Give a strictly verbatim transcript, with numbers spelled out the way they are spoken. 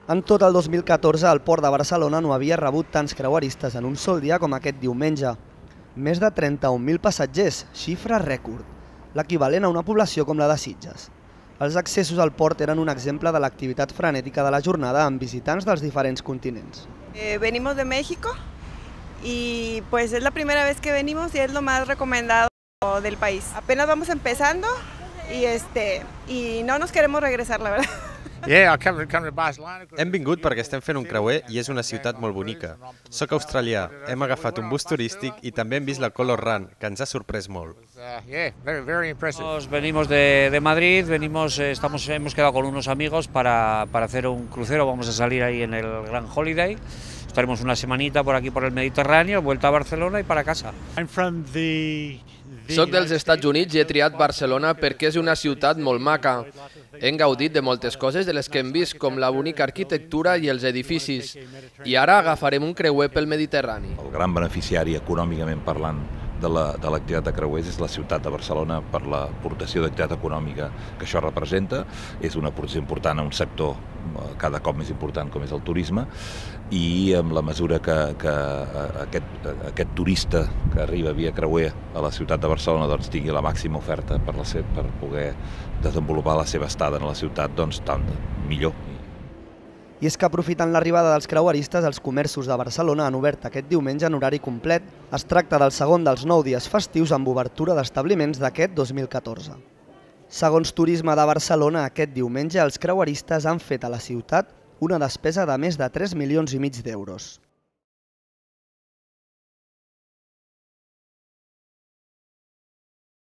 En tot el dos mil catorze, el port de Barcelona no havia rebut tants creueristes en un sol dia com aquest diumenge. Més de trenta-un mil passatgers, xifra rècord, l'equivalent a una població com la de Sitges. Els accessos al port eren un exemple de l'activitat frenètica de la jornada amb visitants dels diferents continents. Eh, venimos de México y pues es la primera vez que venimos y es lo más recomendado del país. Apenas vamos empezando y, este, y no nos queremos regresar, la verdad. Hem vingut perquè estem fent un creuer i és una ciutat molt bonica. Soc australià, hem agafat un bus turístic i també hem vist la Color Run, que ens ha sorprès molt. Venimos de, de Madrid, venimos, estamos, hemos quedado con unos amigos para, para hacer un crucero, vamos a salir ahí en el Gran Holiday. Estaremos una semanita por aquí por el Mediterráneo, vuelta a Barcelona y para casa. Soc dels Estats Units i he triat Barcelona perquè és una ciutat molt maca. Hem gaudit de moltes coses de les que hem vist, com la bonica arquitectura i els edificis. I ara agafarem un creuer pel Mediterrani. El gran beneficiari econòmicament parlant de l'activitat de creuers és la ciutat de Barcelona per l'aportació d'activitat econòmica que això representa. És una aportació important a un sector cada cop més important com és el turisme i amb la mesura que, que aquest, aquest turista que arriba via creuer a la ciutat de Barcelona doncs, tingui la màxima oferta per, la seva, per poder desenvolupar la seva estada en la ciutat, doncs tant millor. I és que aprofitant l'arribada dels creueristes, els comerços de Barcelona han obert aquest diumenge en horari complet. Es tracta del segon dels nou dies festius amb obertura d'establiments d'aquest dos mil catorze. Segons Turisme de Barcelona, aquest diumenge els creueristes han fet a la ciutat una despesa de més de tres milions i mig d'euros.